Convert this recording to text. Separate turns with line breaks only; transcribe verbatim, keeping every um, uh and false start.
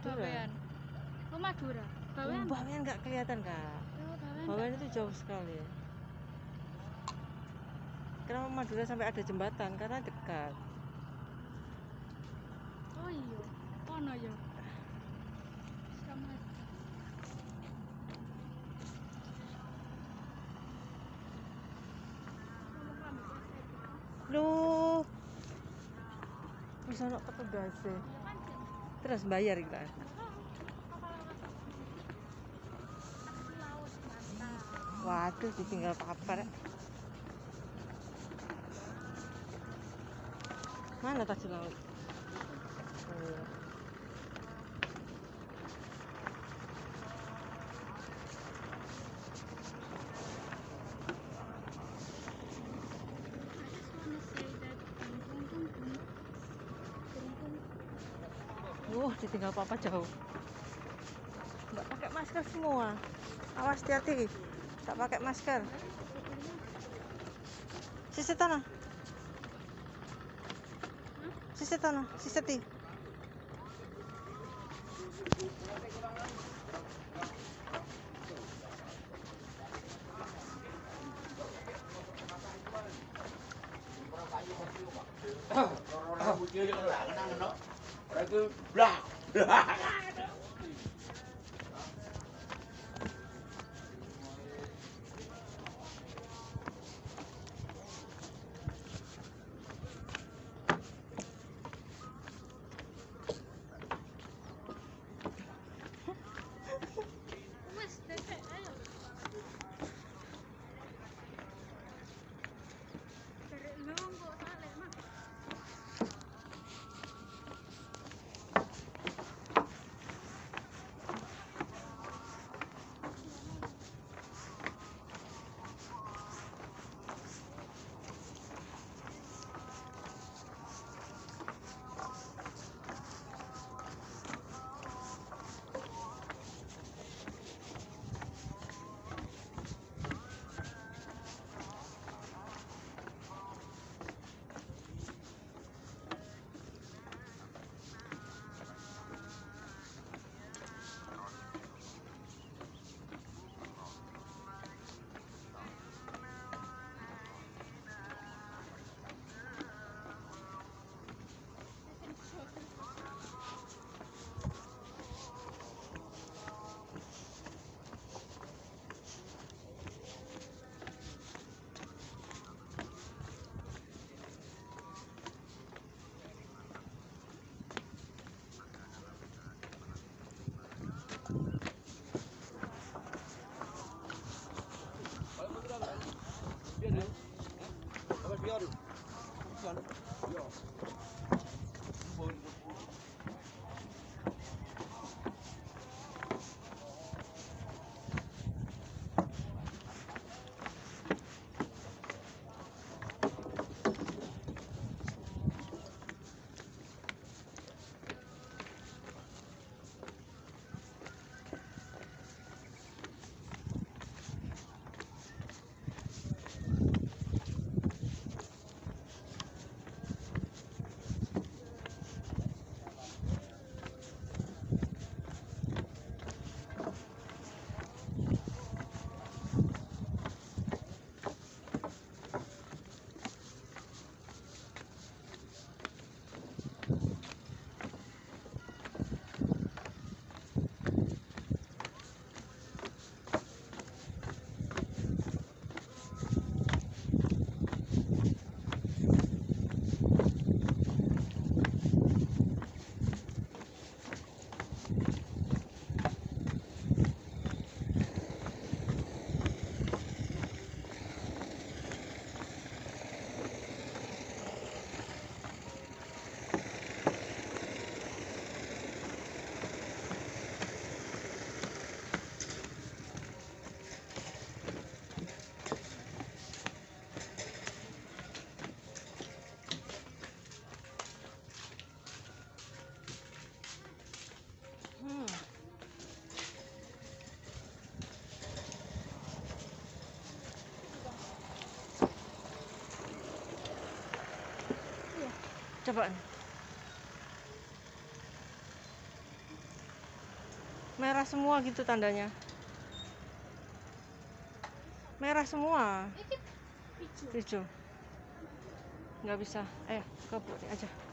Bawean. Oh, Madura. Bawean.
Bawean nggak kelihatan, Kak.
Oh, Bawean.
Bawean itu jauh sekali. Kenapa Madura sampai ada jembatan? Karena dekat.
Oh iya, kono ya. Sama.
Loh. Bisa nak petugas sih. Terus bayar kita. Waduh, ditinggal papar. Mana taksi laut? Oh, iya. Wah, ditinggal papa jauh. Nggak pakai masker semua. Awas, hati-hati. Tak pakai masker. Sisi tanah. Sisi tanah, sisi ti. Coba. Merah semua gitu tandanya. Merah semua.
Iki hijau.
Hijau. Nggak bisa. Ayo, ke bawah aja.